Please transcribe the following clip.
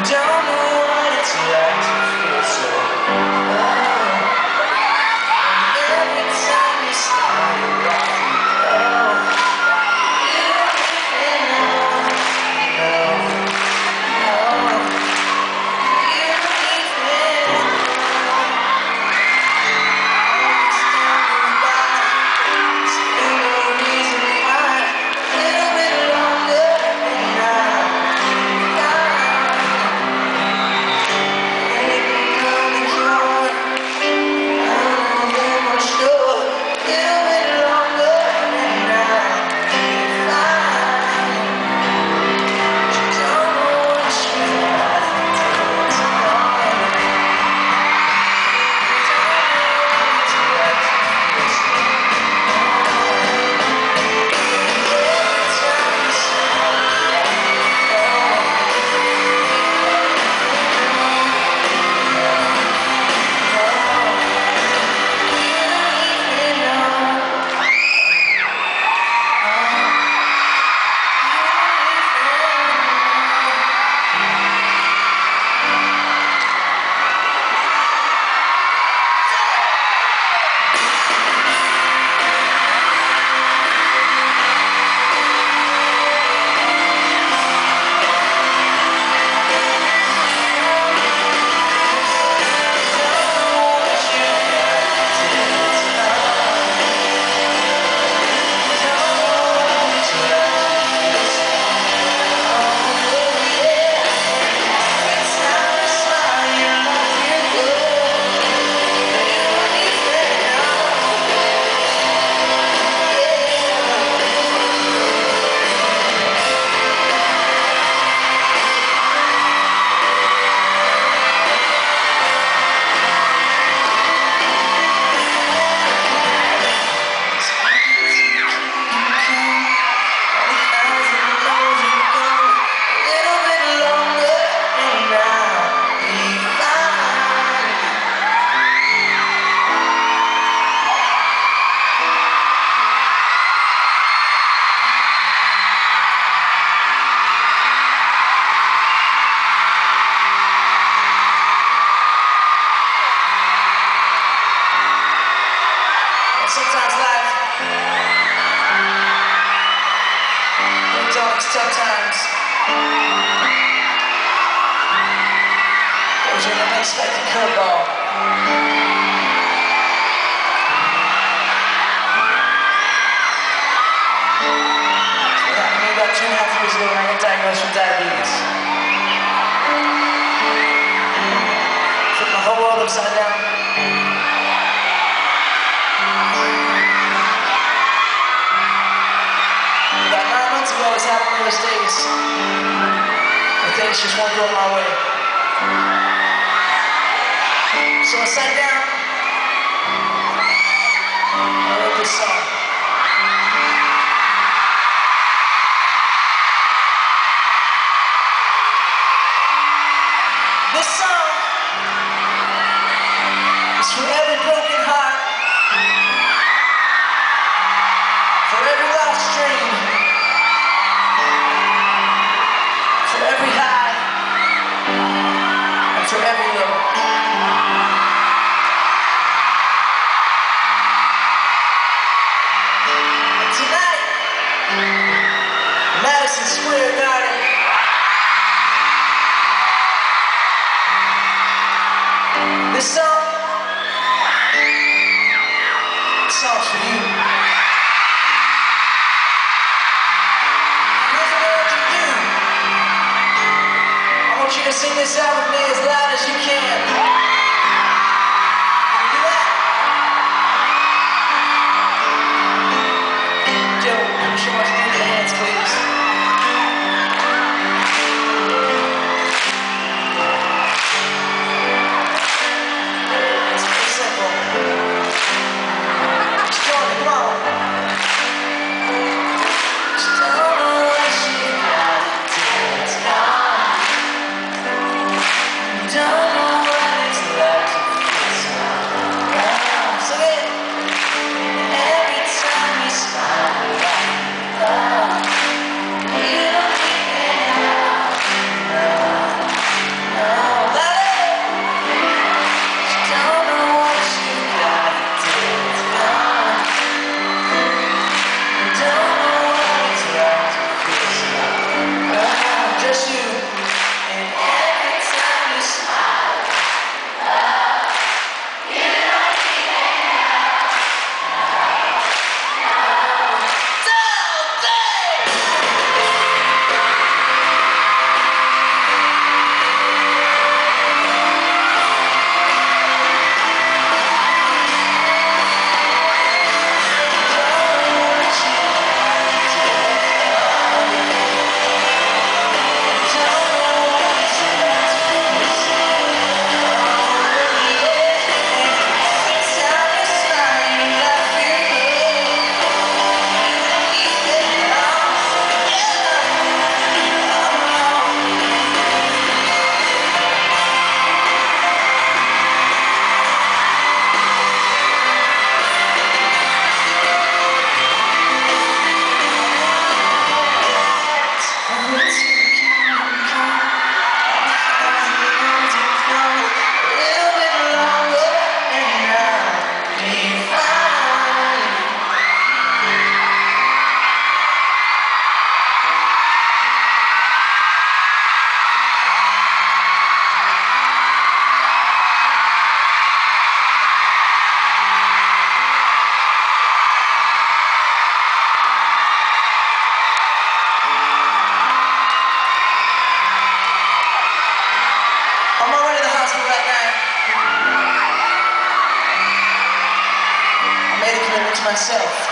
Don't know what it's like to feel so alone. Every time you smile, you're right. You don't even know. You don't even stand by. Still no reason why. A little bit longer than sometimes life brings all these tough times. Throws you an unexpected curveball. So what happened to me about 2.5 years ago when I got diagnosed with diabetes. Flipped my whole world upside down. I was having those days where things just won't go my way. So I sat down and I wrote this song. This song is for every broken heart, for every lost dream, for every high, and for every low. And tonight, Madison Square Garden, this song's for you. I want you to sing this out with me as loud as you can. Can you do that? Joe, I'm sure I can do the hands, please. It's pretty simple. Just join me, come on. Just don't know what you got till it's gone. Don't know what it's myself.